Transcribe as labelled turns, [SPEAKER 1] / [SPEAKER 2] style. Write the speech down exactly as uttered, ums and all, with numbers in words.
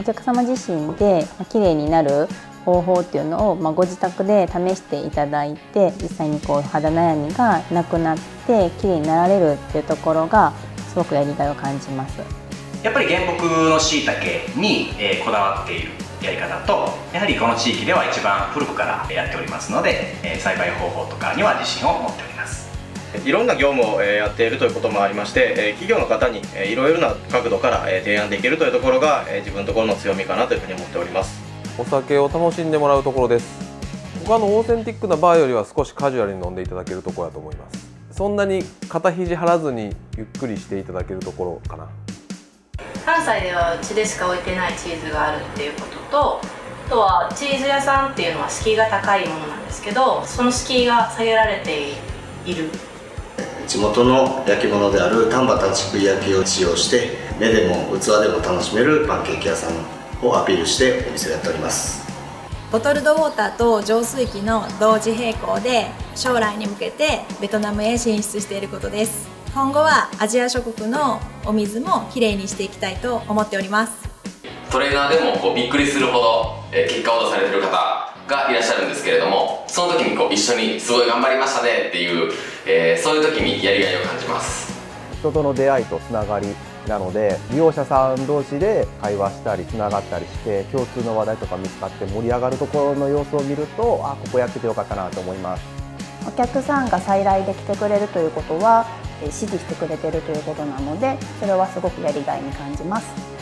[SPEAKER 1] お客様自身で綺麗になる方法っていうのを、まあ、ご自宅で試していただいて、実際にこう肌悩みがなくなって綺麗になられるっていうところがすごくやりがいを感じます。
[SPEAKER 2] やっぱり原木のしいたけに、えー、こだわっているやり方と、やはりこの地域では一番古くからやっておりますので、えー、栽培方法とかには自信を持っております。
[SPEAKER 3] いろんな業務をやっているということもありまして、企業の方にいろいろな角度から提案できるというところが自分のところの強みかなというふうに思っております。
[SPEAKER 4] お酒を楽しんでもらうところです。他のオーセンティックなバーよりは少しカジュアルに飲んでいただけるところだと思います。そんなに肩肘張らずにゆっくりしていただけるところかな。
[SPEAKER 5] 関西ではうちでしか置いてないチーズがあるっていうことと、あとはチーズ屋さんっていうのは敷居が高いものなんですけど、その敷居が下げられている。
[SPEAKER 6] 地元の焼き物である丹波立ち食い焼きを使用して、目でも器でも楽しめるパンケーキ屋さんをアピールしてお店をやっております。
[SPEAKER 7] ボトルドウォーターと浄水器の同時並行で将来に向けてベトナムへ進出していることです。今後はアジア諸国のお水もきれいにしていきたいと思っております。
[SPEAKER 8] トレーナーでもこうびっくりするほど、えー、結果を出されている方がいらっしゃるんですけれども、その時にこう一緒にすごい頑張りましたねっていう、えー、そういう時にやりがいを感じます。
[SPEAKER 9] 人との出会いとつながりなので、利用者さん同士で会話したりつながったりして共通の話題とか見つかって盛り上がるところの様子を見ると、あ、ここやっててよかったなと思います。
[SPEAKER 1] お客さんが再来で来てくれるということは支持してくれてるということなので、それはすごくやりがいに感じます。